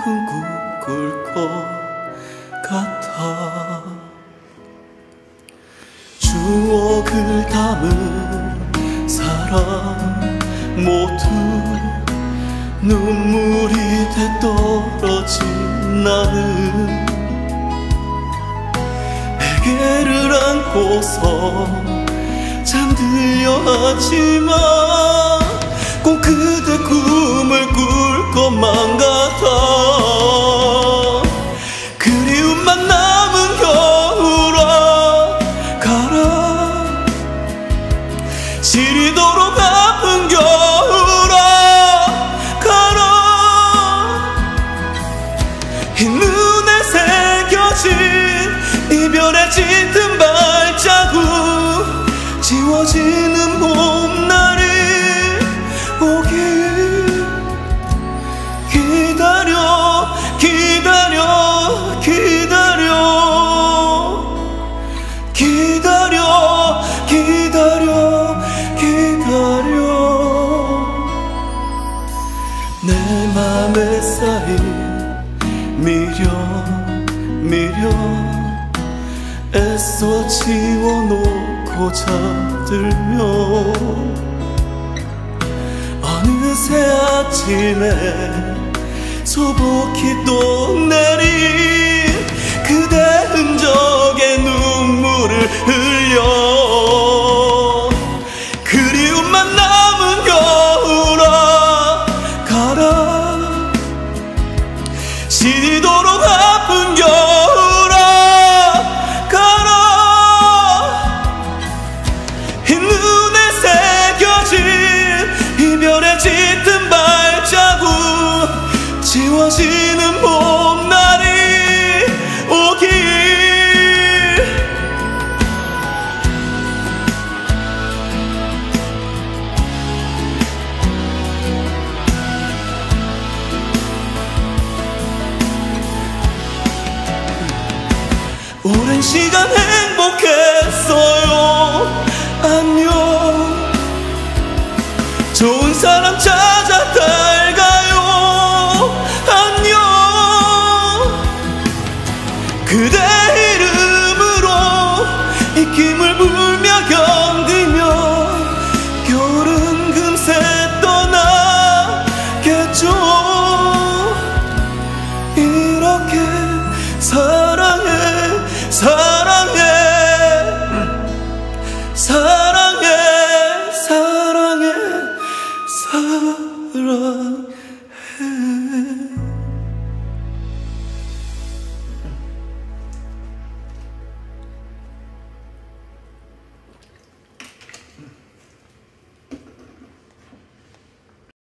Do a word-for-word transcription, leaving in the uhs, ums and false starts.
꿈 꿀 것 같아. 추억을 담은 사랑 모두 눈물이 돼 떨어진 나는 베개를 안고서 잠들려 하지만 꼭 그대 꿈을 꿀 것만 같아. 그리움만 남은 겨울아 가라. 시리도록 아픈 겨울아 가라. 흰 눈에 새겨진 이별의 짙은 발자국 지워지는 봄날이 오길 기다려 기다려 기다려 기다려 기다려 기다려. 내 맘에 쌓인 미련 미련 애써 지워놓고 잠들면 어느새 아침에 소복히 또 내린 그대 흔적에 눈물을 흘려. 그리움만 남은 겨울아 가라. 시리도록 아픈 겨울아 가라. 흰 눈에 새겨진 이별의 짙은 발자국 지워지는 봄날이 오길. 오랜 시간 행복했어요. 안녕. 좋은 사람 찾아 잘 가요. 안녕. 그대 이름으로 입김을 불며 견디며 겨울은 금세 떠나겠죠. 이렇게 사랑해 사랑해 사랑해 사랑해 사랑해